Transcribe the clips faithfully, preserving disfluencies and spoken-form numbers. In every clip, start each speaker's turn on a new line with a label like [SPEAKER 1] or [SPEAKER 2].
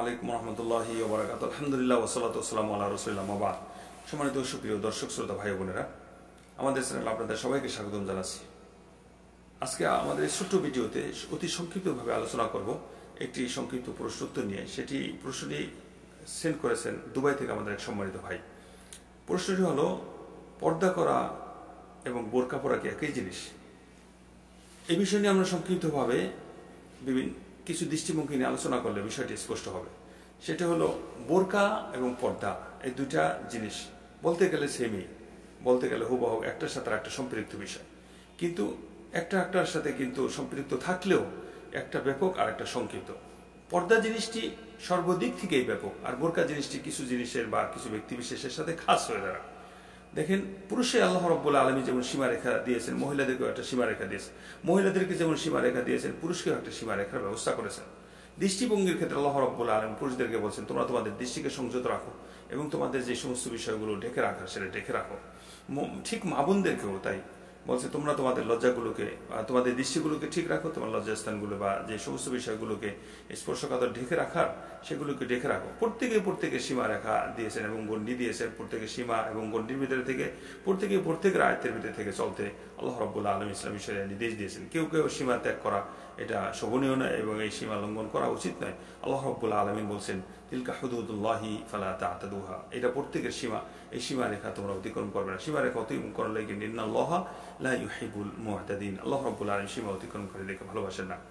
[SPEAKER 1] আলাইকুম রহমতুল্লাহি ওয়া বারাকাতুহু। আলহামদুলিল্লাহ ওয়াসসালাতু ওয়াসসালামু আলা রাসূলিল্লাহ ওয়া বা'দ। সম্মানিত সুপ্রিয় দর্শক শ্রোতা ভাই বোনেরা, আমাদের চ্যানেলে আপনাদের সবাইকে স্বাগতম জানাচ্ছি। আজকে আমাদের এই ছোট্ট ভিডিওতে অতি সংক্ষিপ্তভাবে আলোচনা করব একটি সংক্ষিপ্ত প্রশ্ন উত্তর নিয়ে। সেটি প্রশ্নটি সেন্ড করেছেন দুবাই থেকে আমাদের এক সম্মানিত ভাই। প্রশ্নটি হলো, পর্দা করা এবং বোরকা পরা কি একই জিনিস? এই বিষয় নিয়ে আমরা সংক্ষিপ্তভাবে বিভিন্ন কিছু দৃষ্টিভঙ্গি নিয়ে আলোচনা করলে বিষয়টি স্পষ্ট হবে। সেটা হলো, বোরকা এবং পর্দা এই দুইটা জিনিস বলতে গেলে সেমই, বলতে গেলে হুবহু একটার সাথে একটা সম্পৃক্ত বিষয়, কিন্তু একটা একটার সাথে কিন্তু সম্পৃক্ত থাকলেও একটা ব্যাপক আর একটা সংক্ষিপ্ত। পর্দা জিনিসটি সর্বদিক থেকেই ব্যাপক, আর বোরকা জিনিসটি কিছু জিনিসের বা কিছু ব্যক্তি বিশেষের সাথে খাস হয়ে দাঁড়ায়। দেখেন, পুরুষে আল্লাহ রাব্বুল আলামিন যেমন সীমারেখা দিয়েছেন, মহিলাদেরকেও একটা সীমারেখা দিয়েছেন। মহিলাদেরকে যেমন সীমারেখা দিয়েছেন, পুরুষকেও একটা সীমারেখার ব্যবস্থা করেছেন। দৃষ্টিভঙ্গির ক্ষেত্রে আল্লাহ রাব্বুল আলামিন পুরুষদেরকে বলছেন, তোমরা তোমাদের দৃষ্টিকে সংযত রাখো এবং তোমাদের যে সমস্ত বিষয়গুলো ঢেকে রাখার সেটা ঢেকে রাখো। ঠিক মা বোনদেরকেও তাই বলছে, তোমরা তোমাদের লজ্জাগুলোকে, তোমাদের দৃষ্টিগুলোকে ঠিক রাখো, তোমার লজ্জাস্থানগুলো বা যে সমস্ত বিষয়গুলোকে স্পর্শকাতর ঢেকে রাখার সেগুলোকে ঢেকে রাখো। প্রত্যেকে প্রত্যেকে সীমা রেখা দিয়েছেন এবং গণ্ডি দিয়েছেন। প্রত্যেকে সীমা এবং গণ্ডির ভিতরে থেকে প্রত্যেকে প্রত্যেকের আয়ত্তের ভিতরে থেকে চলতে আল্লাহ রাব্বুল আলামিন ইসলামী শরিয়াহ নির্দেশ দিয়েছেন। কেউ কেউ সীমা ত্যাগ করা এটা শোভনীয় নয় এবং এই সীমা লঙ্ঘন করা উচিত নয়। আল্লাহ রাব্বুল আলামিন বলছেন, তিলকা হুদুদুল্লাহি ফালা তা'তাদুহা, এটা প্রত্যেকের সীমা, এই সীমা রেখা তোমরা অতিক্রম করবে না। সীমা রেখা অতিক্রম করলে কিন্তু ইন্নাল্লাহা লা ইউহিব্বুল মু'তাদিন, আল্লাহ রাব্বুল আলামিন সীমা অতিক্রম করে দেখে ভালোবাসেন না।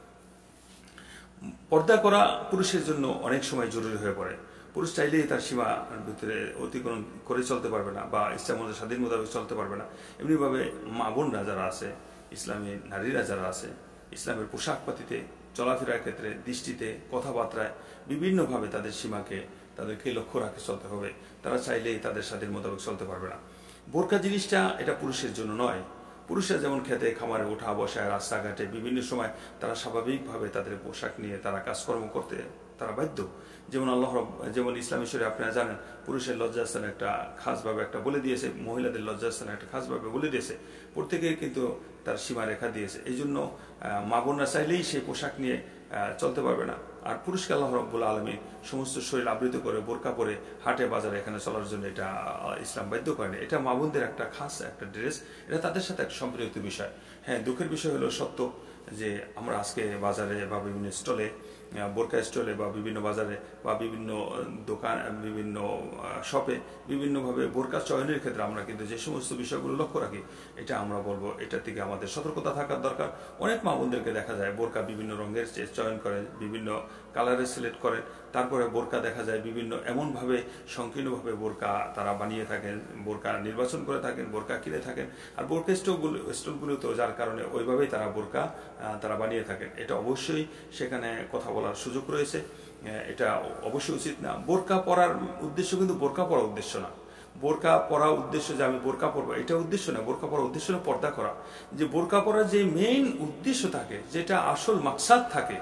[SPEAKER 1] পর্দা করা পুরুষের জন্য অনেক সময় জরুরি হয়ে পড়ে। পুরুষ চাইলেই তার সীমার ভিতরে অতিক্রম করে চলতে পারবে না বা ইচ্ছা মতো স্বাধীন মোতাবেক চলতে পারবে না। এমনিভাবে মা বোনরা যারা আছে, ইসলামী নারীরা যারা আছে, ইসলামের পোশাক পাতিতে, চলাফেরার ক্ষেত্রে, দৃষ্টিতে, কথাবার্তায় বিভিন্নভাবে তাদের সীমাকে তাদেরকে লক্ষ্য রাখে চলতে হবে। তারা চাইলেই তাদের স্বাধীন মোতাবেক চলতে পারবে না। বোরকা জিনিসটা এটা পুরুষের জন্য নয়। পুরুষরা যেমন খেতে খামারে ওঠা বসায়, রাস্তাঘাটে বিভিন্ন সময় তারা স্বাভাবিকভাবে তাদের পোশাক নিয়ে তারা কাজকর্ম করতে তারা বাধ্য। যেমন আল্লাহ যেমন ইসলামী শরীয়তে আপনারা জানেন, পুরুষের লজ্জাস্থান একটা খাসভাবে একটা বলে দিয়েছে, মহিলাদের লজ্জাস্থান একটা খাসভাবে বলে দিয়েছে। প্রত্যেকে কিন্তু তার সীমা রেখা দিয়েছে। এই জন্য মা বোনরা চাইলেই সেই পোশাক নিয়ে চলতে পারবে না। আর পুরুষকে আল্লাহ রাব্বুল আলামিন সমস্ত শরীর আবৃত করে বোরকা পরে হাটে বাজারে এখানে চলার জন্য এটা ইসলাম বাধ্য করেনি। এটা মা বোনদের একটা খাস একটা ড্রেস, এটা তাদের সাথে একটা সম্পৃক্ত বিষয়। হ্যাঁ, দুঃখের বিষয় হলো সত্য যে আমরা আজকে বাজারে বা বিভিন্ন স্টলে, বোরকা স্টলে বা বিভিন্ন বাজারে বা বিভিন্ন দোকান, বিভিন্ন শপে বিভিন্নভাবে বোরকা চয়নের ক্ষেত্রে আমরা কিন্তু যে সমস্ত বিষয়গুলো লক্ষ্য রাখি, এটা আমরা বলবো এটা থেকে আমাদের সতর্কতা থাকার দরকার। অনেক মা বোনদেরকে দেখা যায় বোরকা বিভিন্ন রঙের চয়ন করেন, বিভিন্ন কালারে সিলেক্ট করেন। তারপরে বোরকা দেখা যায় বিভিন্ন এমনভাবে সংকীর্ণভাবে বোরকা তারা বানিয়ে থাকেন, বোরকা নির্বাচন করে থাকেন, বোরকা কিনে থাকেন। আর বোরকা স্টলগুলো স্টলগুলোতেও যার কারণে ওইভাবেই তারা বোরকা তারা বানিয়ে থাকেন। এটা অবশ্যই সেখানে কথা বলার সুযোগ রয়েছে, এটা অবশ্যই উচিত না। বোরকা পরার উদ্দেশ্য কিন্তু বোরকা পরার উদ্দেশ্য না। বোরকা পরা উদ্দেশ্য যে আমি বোরকা পরবো এটা উদ্দেশ্য না। বোরকা পরার উদ্দেশ্য না পর্দা করা। যে বোরকা পরার যে মেইন উদ্দেশ্য থাকে, যেটা আসল মাকসাদ থাকে,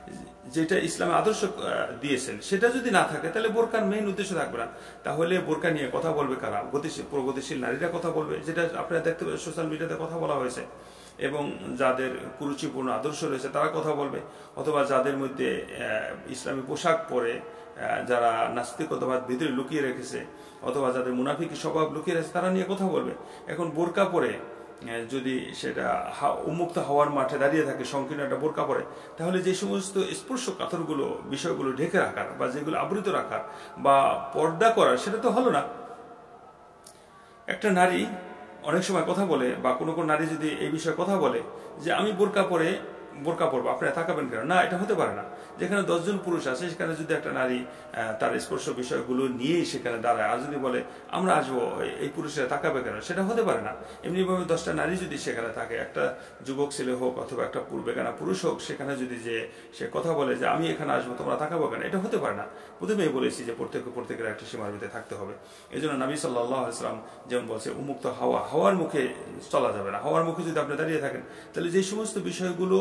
[SPEAKER 1] যেটা ইসলামে আদর্শ দিয়েছেন, সেটা যদি না থাকে তাহলে বোরকার মেইন উদ্দেশ্য থাকবে না। তাহলে বোরকা নিয়ে কথা বলবে কারা? গতিশীল প্রগতিশীল নারীরা কথা বলবে, যেটা আপনারা দেখতে পাবেন সোশ্যাল মিডিয়াতে কথা বলা হয়েছে। এবং যাদের কুরুচিপূর্ণ আদর্শ রয়েছে তারা কথা বলবে, অথবা যাদের মধ্যে ইসলামী পোশাক পরে যারা নাস্তিকতাবাদ ভিতরে লুকিয়ে রেখেছে, অথবা যাদের মুনাফিকি স্বভাব লুকিয়ে রেখেছে, তারা নিয়ে কথা বলবে। এখন বোরকা পরে যদি সেটা উন্মুক্ত হওয়ার মাঠে দাঁড়িয়ে থাকে, সংকীর্ণ একটা বোরকা পরে, তাহলে যে সমস্ত স্পর্শ কাতরগুলো বিষয়গুলো ঢেকে রাখার বা যেগুলো আবৃত রাখার বা পর্দা করার, সেটা তো হলো না। একটা নারী অনেক সময় কথা বলে, বা কোনো কোনো নারী যদি এই বিষয়ে কথা বলে যে আমি বোরকা পরে বোরকা পরবো, আপনারা তাকাবেন কেন? না, এটা হতে পারে না। যেখানে দশজন পুরুষ আছে সেখানে যদি একটা নারী তার স্পর্শ বিষয়গুলো নিয়েই সেখানে দাঁড়ায়, আর যদি বলে আমরা আসবো, এই পুরুষরা তাকাবে কেন? সেটা হতে পারে না। এমনিভাবে দশটা নারী যদি সেখানে থাকে, একটা যুবক ছেলে হোক অথবা একটা বেগানা পুরুষ হোক, সেখানে যদি যে সে কথা বলে যে আমি এখানে আসবো, তোমরা তাকাবো কেন? এটা হতে পারে না। প্রথমেই বলেছি যে প্রত্যেক প্রত্যেকের একটা সীমার ভিতরে থাকতে হবে। এই জন্য নবী সাল্লাল্লাহু আলাইহি ওয়াসাল্লাম যেমন বলছে, উন্মুক্ত হাওয়া, হাওয়ার মুখে চলা যাবে না। হাওয়ার মুখে যদি আপনি দাঁড়িয়ে থাকেন, তাহলে যে সমস্ত বিষয়গুলো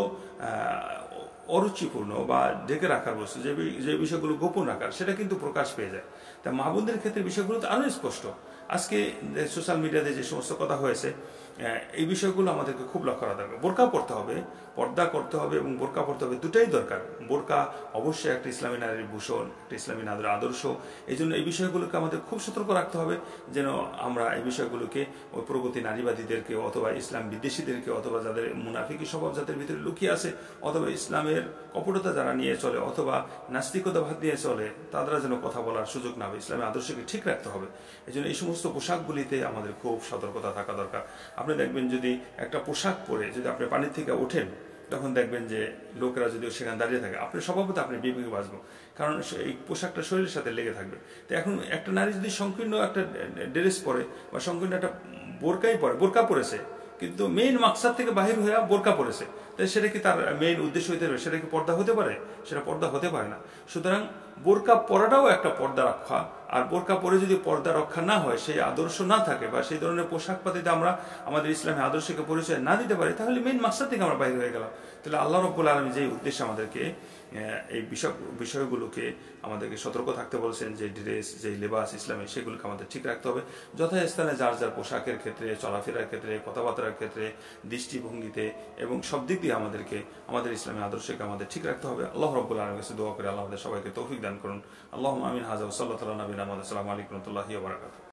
[SPEAKER 1] অরুচিপূর্ণ বা ঢেকে রাখার বস্তু, যে যে বিষয়গুলো গোপন রাখার, সেটা কিন্তু প্রকাশ পেয়ে যায়। তা মা বোনদের ক্ষেত্রে বিষয়গুলো তো আরো স্পষ্ট। আজকে সোশ্যাল মিডিয়াতে যে সমস্ত কথা হয়েছে এই বিষয়গুলো আমাদেরকে খুব লক্ষ্য রাখতে হবে। বোরকা পড়তে হবে, পর্দা করতে হবে এবং বোরকা পড়তে হবে, দুটাই দরকার। বোরকা অবশ্যই একটা ইসলামী নারীর ভূষণ, একটা ইসলামী নারীর আদর্শ। এই জন্য এই বিষয়গুলোকে আমাদের খুব সতর্ক রাখতে হবে যেন আমরা এই বিষয়গুলোকে ওই প্রগতি নারীবাদীদেরকে অথবা ইসলাম বিদ্বেষীদেরকে অথবা যাদের মুনাফিকি স্বভাব যাদের ভিতরে লুকিয়ে আছে অথবা ইসলামের কপটতা যারা নিয়ে চলে অথবা নাস্তিকতাবাদ নিয়ে চলে তারা যেন কথা বলার সুযোগ না হবে। ইসলামের আদর্শকে ঠিক রাখতে হবে। এই জন্য এই সমস্ত পোশাকগুলিতে আমাদের খুব সতর্কতা থাকা দরকার। আপনি দেখবেন যদি একটা পোশাক পরে যদি আপনি পানির থেকে ওঠেন তখন দেখবেন যে লোকেরা যদি সেখানে দাঁড়িয়ে থাকে আপনি স্বভাবত আপনি বিবেকে বাঁচবেন, কারণ এই পোশাকটা শরীরের সাথে লেগে থাকবে। তো এখন একটা নারী যদি সংকীর্ণ একটা ড্রেস পরে বা সংকীর্ণ একটা বোরকাই পরে, বোরকা পরেছে কিন্তু মেইন মাকসাদ থেকে বাহির হয়ে বোরকা পরেছে, তাই সেটা কি তার মেইন উদ্দেশ্য হতে পারে? সেটা কি পর্দা হতে পারে? সেটা পর্দা হতে পারে না। সুতরাং বোরকা পরাটাও একটা পর্দা রক্ষা। আর বোরকা পরে যদি পর্দা রক্ষা না হয়, সেই আদর্শ না থাকে বা সেই ধরনের পোশাক পাতিতে আমরা আমাদের ইসলামী আদর্শকে পরিচয় না দিতে পারি, তাহলে মেইন মাকসাদ থেকে আমরা বাইরে হয়ে গেলাম। তাহলে আল্লাহ রাব্বুল আলামিন যে উদ্দেশ্যে আমাদেরকে এই বিষয় বিষয়গুলোকে আমাদেরকে সতর্ক থাকতে বলছেন, যে ড্রেস যে লেবাস ইসলামে সেগুলোকে আমাদের ঠিক রাখতে হবে যথাস্থানে, যার যার পোশাকের ক্ষেত্রে, চলাফেরার ক্ষেত্রে, কথাবার্তার ক্ষেত্রে, দৃষ্টিভঙ্গিতে এবং সব দিক দিয়ে আমাদেরকে আমাদের ইসলামী আদর্শকে আমাদের ঠিক রাখতে হবে। আল্লাহ রাব্বুল আলামিনের কাছে দোয়া করে আল্লাহ আমাদের সবাইকে তৌফিক দান করুন। আল্লাহুম্মা আমিন। হাযা ওয়া সাল্লাল্লাহু আলা নবিয়িনা মুহাম্মাদ। আসসালামু আলাইকুম ওয়া রাহমাতুল্লাহি ওয়া বারাকাতুহু।